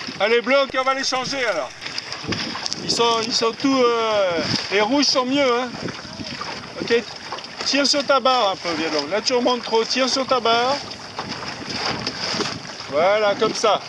Ah, les blocs, on va les changer alors. Ils sont tous... les rouges sont mieux, hein. Ok, tire sur ta barre un peu, viens donc. Là tu remontes trop, tire sur ta barre. Voilà, comme ça.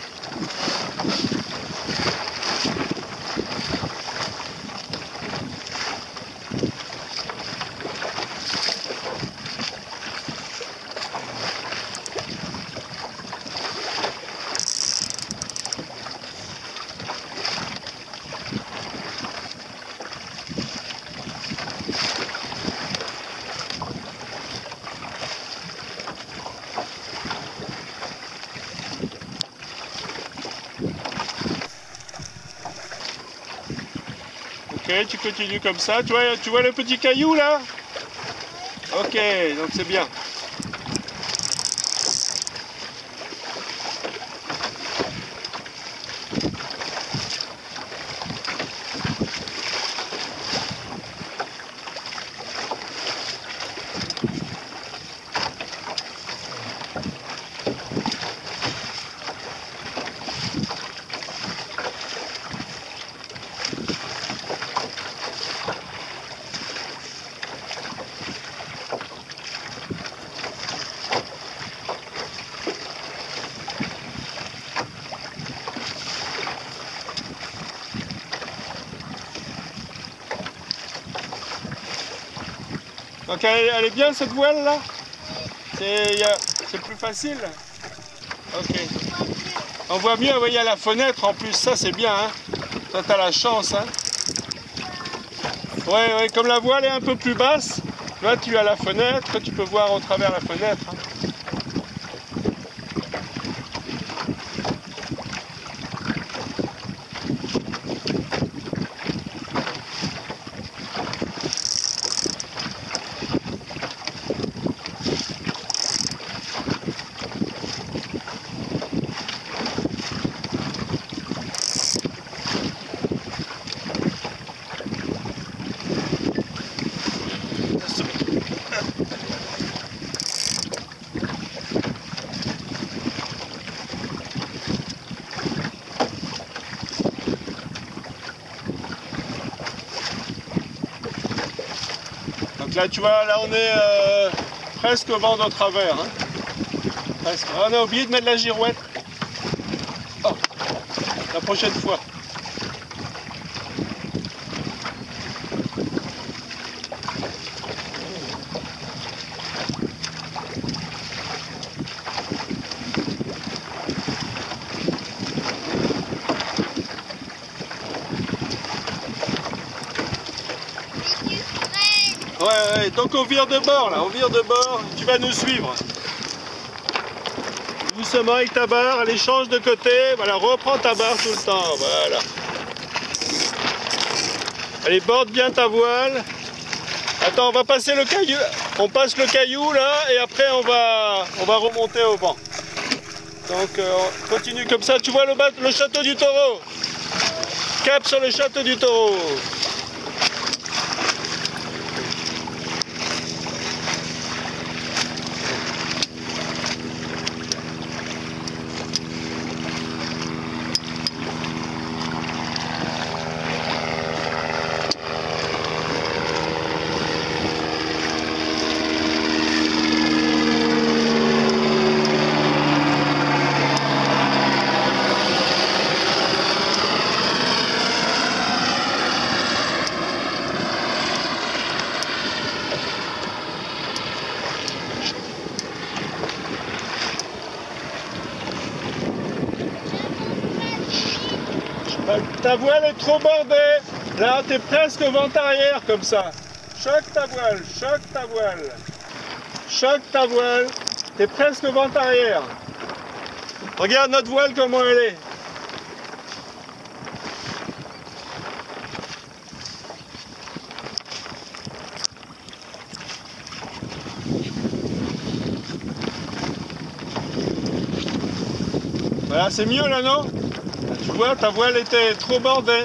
Ok, tu continues comme ça. Tu vois le petit caillou là? Ok, donc c'est bien. Donc elle est bien cette voile là? C'est plus facile? Ok. On voit mieux, il y a la fenêtre en plus, ça c'est bien, hein? Toi t'as la chance, hein? Ouais, comme la voile est un peu plus basse, là tu as la fenêtre, tu peux voir au travers la fenêtre, hein. Donc là tu vois, là on est presque au vent de travers, hein. Presque. On a oublié de mettre la girouette. Oh, la prochaine fois. Ouais, donc on vire de bord là, on vire de bord, tu vas nous suivre. Doucement avec ta barre, allez change de côté, voilà, reprends ta barre tout le temps, voilà. Allez, borde bien ta voile. Attends, on va passer le caillou, on passe le caillou là et après on va remonter au vent. Donc on continue comme ça, tu vois le château du Taureau. Cap sur le château du Taureau. Ta voile est trop bordée. Là, tu es presque vent arrière comme ça. Choque ta voile, choque ta voile. Choque ta voile. Tu es presque vent arrière. Regarde notre voile comment elle est. Voilà, c'est mieux là, non? Tu vois, ta voile était trop bordée.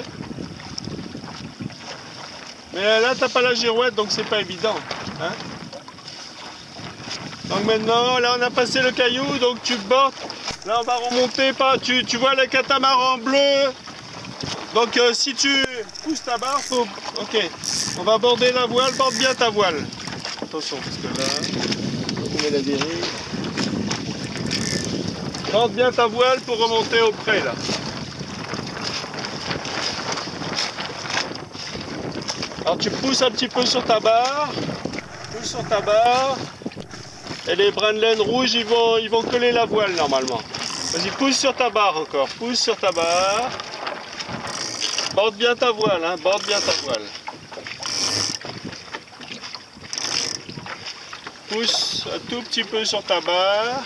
Mais là, t'as pas la girouette, donc c'est pas évident. Hein? Donc maintenant, là, on a passé le caillou, donc tu bordes Là on va remonter pas. Tu vois les catamarans bleus. Donc si tu pousses ta barre, faut. Ok. On va border la voile, borde bien ta voile. Attention parce que là, on met la dérive. Borde bien ta voile pour remonter au près là. Alors tu pousses un petit peu sur ta barre. Pousse sur ta barre. Et les brins de laine rouges, ils vont coller la voile normalement. Vas-y, pousse sur ta barre encore. Pousse sur ta barre. Borde bien ta voile, hein. Borde bien ta voile. Pousse un tout petit peu sur ta barre.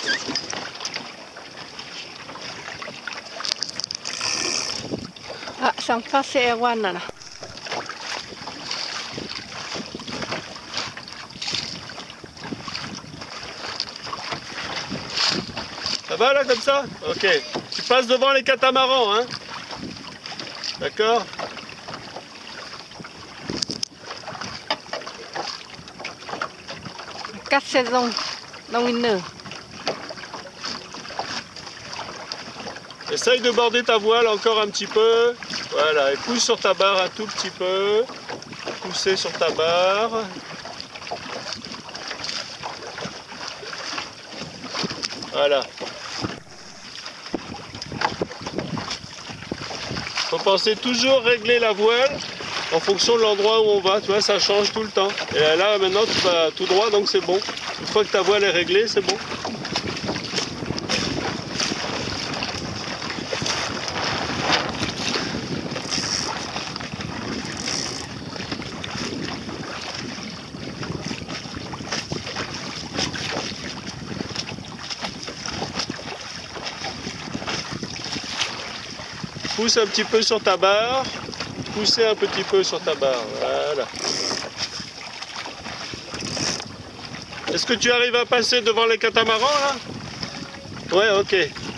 Ah, sangka sewan na. Ça va là comme ça? Ok. Tu passes devant les catamarans, hein? D'accord? Cắt saison dans une nœud. Essaye de border ta voile encore un petit peu. Voilà, et pousse sur ta barre un tout petit peu. Pousser sur ta barre. Voilà. Faut penser toujours régler la voile en fonction de l'endroit où on va. Tu vois, ça change tout le temps. Et là, maintenant, tu vas tout droit, donc c'est bon. Une fois que ta voile est réglée, c'est bon. Pousse un petit peu sur ta barre. Poussez un petit peu sur ta barre. Voilà. Est-ce que tu arrives à passer devant les catamarans là? Ouais, ok.